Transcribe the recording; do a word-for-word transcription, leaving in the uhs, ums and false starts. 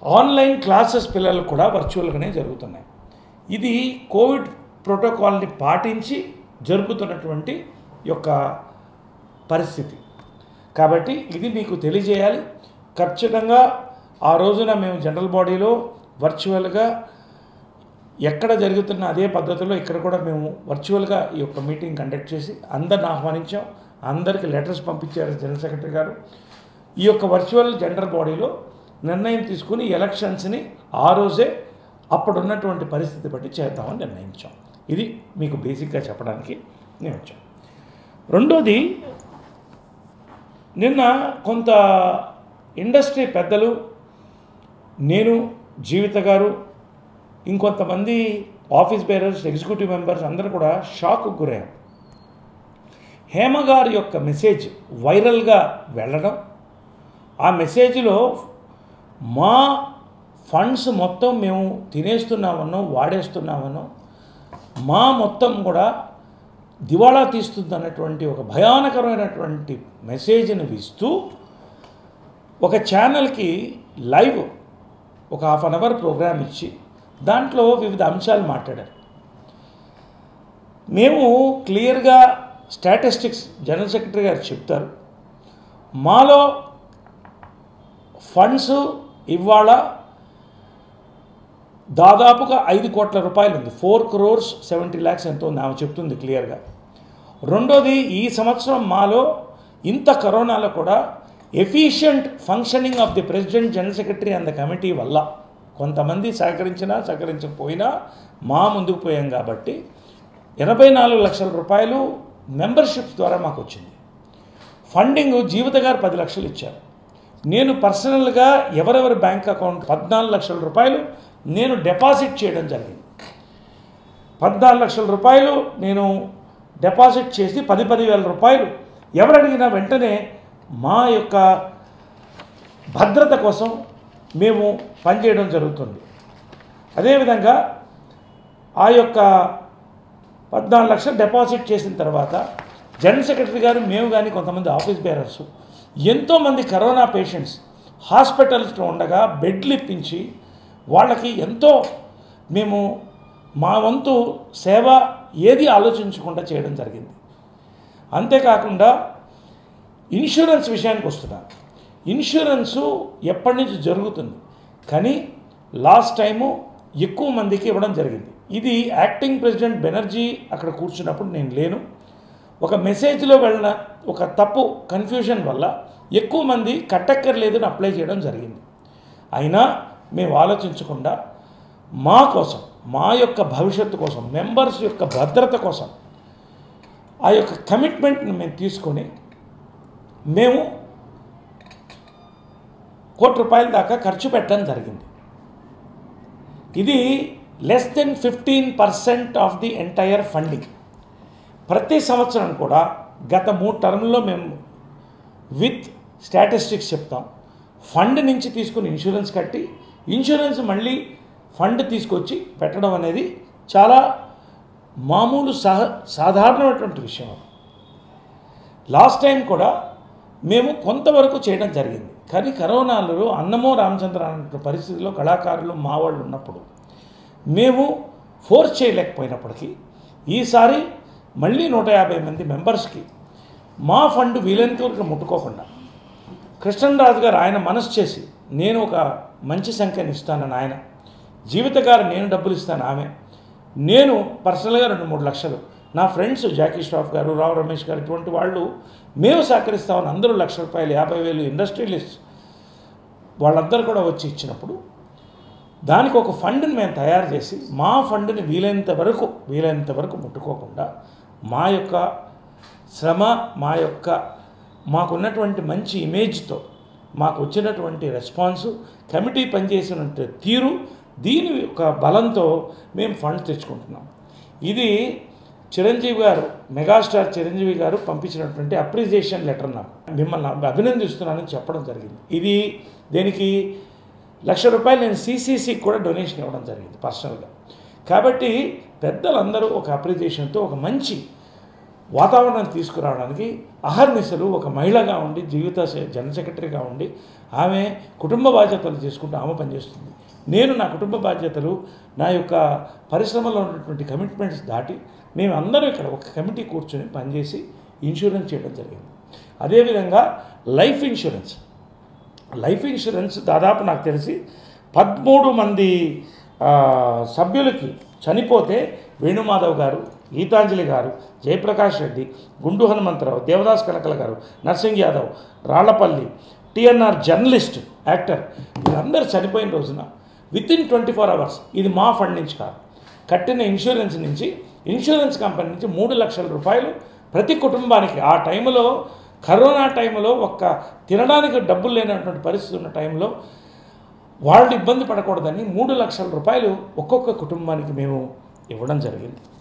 Online classes పిల్లలు కూడా వర్చువల్గానే జరుగుతున్నాయి. ఇది కోవిడ్ ప్రోటోకాల్ని పాటించి జరుపుతున్నటువంటి యొక్క పరిస్థితి. కాబట్టి ఇది మీకు తెలియజేయాలి. ఖచ్చితంగా ఆ రోజున మేము జనరల్ బాడీలో వర్చువల్గా ఎక్కడ జరుగుతున్న అదే పద్ధతిలో ఇక్కడ కూడా మేము వర్చువల్గా ఈ యొక్క మీటింగ్ కండక్ట్ చేసి అందరిని ఆహ్వానించాం. అందరికీ లెటర్స్ పంపించారు జనరల్ సెక్రటరీ గారు. ఈ యొక్క వర్చువల్ జనరల్ బాడీలో నిర్ణయం తీసుకుని ఎలక్షన్స్ని ఆ రోజే అప్పుడున్నటువంటి పరిస్థితి బట్టి చేద్దామని నిర్ణయించాం. ఇది మీకు బేసిక్గా చెప్పడానికి నేను వచ్చాను. రెండోది, నిన్న కొంత ఇండస్ట్రీ పెద్దలు, నేను, జీవిత గారు, ఇంకొంతమంది ఆఫీస్ బేరర్స్, ఎగ్జిక్యూటివ్ మెంబర్స్ అందరూ కూడా షాక్కు గురయ్యాం. హేమ గారి యొక్క మెసేజ్ వైరల్గా వెళ్ళడం, ఆ మెసేజ్లో మా ఫండ్స్ మొత్తం మేము తినేస్తున్నామనో వాడేస్తున్నామనో, మా మొత్తం కూడా దివాళా తీస్తుంది అన్నటువంటి ఒక భయానకరమైనటువంటి మెసేజ్ని ఇస్తూ ఒక ఛానల్కి లైవ్ ఒక హాఫ్ అన్ అవర్ ప్రోగ్రామ్ ఇచ్చి దాంట్లో వివిధ అంశాలు మాట్లాడారు. మేము క్లియర్గా స్టాటిస్టిక్స్ జనరల్ సెక్రటరీ గారు చెప్తారు, మాలో ఫండ్స్ ఇవాళ దాదాపుగా ఐదు కోట్ల రూపాయలు ఉంది. ఫోర్ క్రోర్స్ సెవెంటీ ల్యాక్స్ ఎంతో ఉంది ఆమె చెప్తుంది క్లియర్గా. రెండోది, ఈ సంవత్సరం మాలో ఇంత కరోనాలో కూడా efficient functioning of the president, general secretary and the committee వల్ల కొంతమంది సహకరించినా సహకరించకపోయినా మా ముందుకు పోయాం. కాబట్టి ఎనభై నాలుగు లక్షల రూపాయలు మెంబర్షిప్స్ ద్వారా మాకు వచ్చింది. ఫండింగ్ జీవిత గారు పది లక్షలు ఇచ్చారు. నేను పర్సనల్గా ఎవరెవరి బ్యాంక్ అకౌంట్ పద్నాలుగు లక్షల రూపాయలు నేను డిపాజిట్ చేయడం జరిగింది. పద్నాలుగు లక్షల రూపాయలు నేను డిపాజిట్ చేసి పది పది వేల రూపాయలు ఎవరు అడిగినా వెంటనే మా యొక్క భద్రత కోసం మేము పనిచేయడం జరుగుతుంది. అదేవిధంగా ఆ యొక్క పద్నాలుగు లక్షలు డిపాజిట్ చేసిన తర్వాత జనరల్ సెక్రటరీ గారు, మేము కానీ కొంతమంది ఆఫీస్ బేరర్స్, ఎంతోమంది కరోనా పేషెంట్స్ హాస్పిటల్స్లో ఉండగా బెడ్లు ఇప్పించి వాళ్ళకి ఎంతో మేము మా వంతు సేవ ఏది ఆలోచించకుండా చేయడం జరిగింది. అంతేకాకుండా ఇన్సూరెన్స్ విషయానికి వస్తున్నారు. ఇన్సూరెన్సు ఎప్పటి నుంచి జరుగుతుంది, కానీ లాస్ట్ టైము ఎక్కువ మందికి ఇవ్వడం జరిగింది. ఇది యాక్టింగ్ ప్రెసిడెంట్ బెనర్జీ అక్కడ కూర్చున్నప్పుడు నేను లేను. ఒక మెసేజ్లో వెళ్ళిన ఒక తప్పు కన్ఫ్యూజన్ వల్ల ఎక్కువ మంది కట్టక్కర్లేదని అప్లై చేయడం జరిగింది. అయినా మేము ఆలోచించకుండా మా కోసం, మా యొక్క భవిష్యత్తు కోసం, మెంబర్స్ యొక్క భద్రత కోసం ఆ యొక్క కమిట్మెంట్ని మేము తీసుకొని మేము కోటి రూపాయల దాకా ఖర్చు పెట్టడం జరిగింది. ఇది less than fifteen percent of the entire funding. ప్రతి సంవత్సరం కూడా గత మూడు టర్మ్లో మేము విత్ స్టాటిస్టిక్స్ చెప్తాం. ఫండ్ నుంచి తీసుకుని ఇన్సూరెన్స్ కట్టి, ఇన్సూరెన్స్ మళ్ళీ ఫండ్ తీసుకొచ్చి పెట్టడం అనేది చాలా మామూలు సహ సాధారణమైనటువంటి విషయం. లాస్ట్ టైం కూడా మేము కొంతవరకు చేయడం జరిగింది. కానీ కరోనాలో అన్నమో రామచంద్ర అనే పరిస్థితిలో కళాకారులు మా వాళ్ళు ఉన్నప్పుడు మేము ఫోర్స్ చేయలేకపోయినప్పటికీ ఈసారి మళ్ళీ నూట యాభై మంది మెంబర్స్కి మా ఫండ్ వీలైనంత వరకు ముట్టుకోకుండా కృష్ణరాజు గారు ఆయన మనసు చేసి నేను ఒక మంచి సంఖ్యను ఇస్తానని ఆయన, జీవిత గారు నేను డబ్బులు ఇస్తాను ఆమె, నేను పర్సనల్గా రెండు మూడు లక్షలు, నా ఫ్రెండ్స్ జాకీ ష్రాఫ్ గారు, రావు రమేష్ గారు, ఇటువంటి వాళ్ళు మేము సహకరిస్తామని అందరూ లక్ష రూపాయలు, యాభై వేలు ఇండస్ట్రియలిస్ట్ వాళ్ళందరూ కూడా వచ్చి ఇచ్చినప్పుడు దానికి ఒక ఫండ్ని మేము తయారు చేసి మా ఫండ్ని వీలైనంత వరకు వీలైనంత వరకు ముట్టుకోకుండా మా యొక్క శ్రమ, మా యొక్క మాకున్నటువంటి మంచి ఇమేజ్తో మాకు వచ్చినటువంటి రెస్పాన్సు, కమిటీ పనిచేసినటువంటి తీరు, దీని యొక్క బలంతో మేము ఫండ్ తెచ్చుకుంటున్నాం. ఇది చిరంజీవి గారు, మెగాస్టార్ చిరంజీవి గారు పంపించినటువంటి అప్రిసియేషన్ లెటర్ నాకు, మిమ్మల్ని అభినందిస్తున్నానని చెప్పడం జరిగింది. ఇది దీనికి లక్ష రూపాయలు నేను సిసిసికి కూడా డొనేషన్ ఇవ్వడం జరిగింది పర్సనల్గా. కాబట్టి పెద్దలందరూ ఒక అప్రిసియేషన్తో ఒక మంచి వాతావరణాన్ని తీసుకురావడానికి అహర్నిశలు ఒక మహిళగా ఉండి జీవిత జనరల్ సెక్రటరీగా ఉండి ఆమె కుటుంబ బాధ్యతలు చేసుకుంటూ ఆమె పనిచేస్తుంది. నేను నా కుటుంబ బాధ్యతలు నా యొక్క పరిశ్రమలో ఉన్నటువంటి కమిట్మెంట్స్ దాటి మేమందరం ఇక్కడ ఒక కమిటీ కూర్చొని పనిచేసి ఇన్సూరెన్స్ చేయడం జరిగింది. అదేవిధంగా లైఫ్ ఇన్సూరెన్స్ లైఫ్ ఇన్సూరెన్స్ దాదాపు నాకు తెలిసి పదమూడు మంది సభ్యులకి చనిపోతే వేణుమాధవ్ గారు, గీతాంజలి గారు, జయప్రకాష్ రెడ్డి, గుండు హనుమంతరావు, దేవదాస్ కనకల గారు, Narsing Yadav, Rallapalli, TNR journalist, actor వీళ్ళందరూ చనిపోయిన రోజున within twenty four hours ఇది మా ఫండ్ నుంచి కాదు, కట్టిన ఇన్సూరెన్స్ నుంచి ఇన్సూరెన్స్ కంపెనీ నుంచి మూడు లక్షల రూపాయలు ప్రతి కుటుంబానికి ఆ టైంలో కరోనా టైంలో ఒక్క తినడానికి డబ్బులు లేనటువంటి పరిస్థితి ఉన్న టైంలో వాళ్ళు ఇబ్బంది పడకూడదని మూడు లక్షల రూపాయలు ఒక్కొక్క కుటుంబానికి మేము ఇవ్వడం జరిగింది.